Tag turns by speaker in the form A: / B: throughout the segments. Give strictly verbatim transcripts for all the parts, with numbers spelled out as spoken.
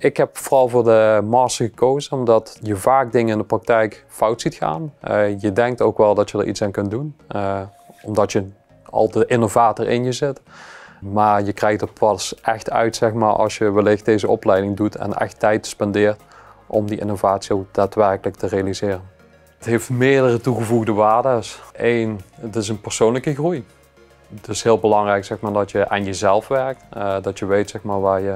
A: Ik heb vooral voor de master gekozen omdat je vaak dingen in de praktijk fout ziet gaan. Uh, je denkt ook wel dat je er iets aan kunt doen, uh, omdat je al de innovator in je zit. Maar je krijgt er pas echt uit, zeg maar, als je wellicht deze opleiding doet en echt tijd spendeert om die innovatie ook daadwerkelijk te realiseren. Het heeft meerdere toegevoegde waarden. Eén, het is een persoonlijke groei. Het is heel belangrijk, zeg maar, dat je aan jezelf werkt, uh, dat je weet, zeg maar, waar je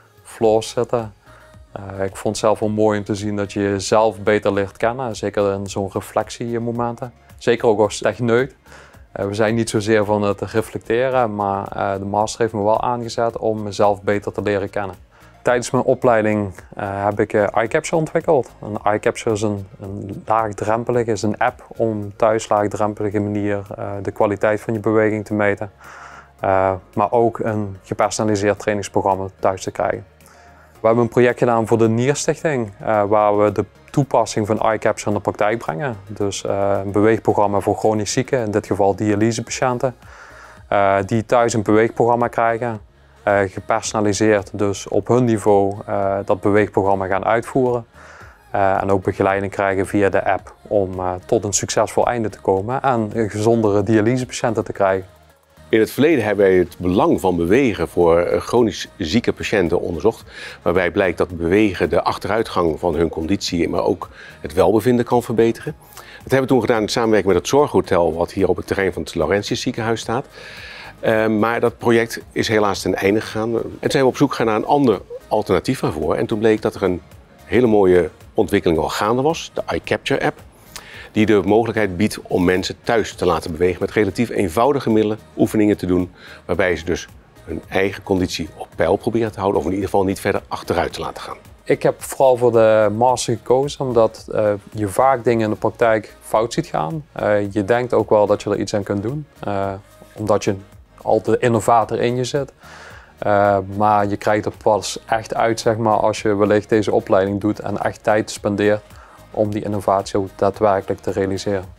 A: flaws zitten. Uh, ik vond het zelf wel mooi om te zien dat je jezelf beter leert kennen, zeker in zo'n reflectiemomenten. Zeker ook als techneut. Uh, we zijn niet zozeer van het reflecteren, maar uh, de master heeft me wel aangezet om mezelf beter te leren kennen. Tijdens mijn opleiding uh, heb ik uh, iCapture ontwikkeld. En iCapture is een, een laagdrempelige, is een app om thuis laagdrempelige manier uh, de kwaliteit van je beweging te meten. Uh, maar ook een gepersonaliseerd trainingsprogramma thuis te krijgen. We hebben een project gedaan voor de Nierstichting, uh, waar we de toepassing van iCapture in de praktijk brengen. Dus uh, een beweegprogramma voor chronisch zieken, in dit geval dialysepatiënten, uh, die thuis een beweegprogramma krijgen. Uh, gepersonaliseerd, dus op hun niveau uh, dat beweegprogramma gaan uitvoeren. Uh, en ook begeleiding krijgen via de app om uh, tot een succesvol einde te komen en gezondere dialysepatiënten te krijgen.
B: In het verleden hebben wij het belang van bewegen voor chronisch zieke patiënten onderzocht. Waarbij blijkt dat bewegen de achteruitgang van hun conditie, maar ook het welbevinden kan verbeteren. Dat hebben we toen gedaan in samenwerking met het Zorghotel, wat hier op het terrein van het Laurentius ziekenhuis staat. Uh, maar dat project is helaas ten einde gegaan. En toen zijn we op zoek gegaan naar een ander alternatief daarvoor. En toen bleek dat er een hele mooie ontwikkeling al gaande was, de iCapture app. Die de mogelijkheid biedt om mensen thuis te laten bewegen met relatief eenvoudige middelen, oefeningen te doen. Waarbij ze dus hun eigen conditie op peil proberen te houden of in ieder geval niet verder achteruit te laten gaan.
A: Ik heb vooral voor de master gekozen omdat uh, je vaak dingen in de praktijk fout ziet gaan. Uh, je denkt ook wel dat je er iets aan kunt doen, uh, omdat je al de innovator in je zit. Uh, maar je krijgt er pas echt uit, zeg maar, als je wellicht deze opleiding doet en echt tijd spendeert om die innovatie ook daadwerkelijk te realiseren.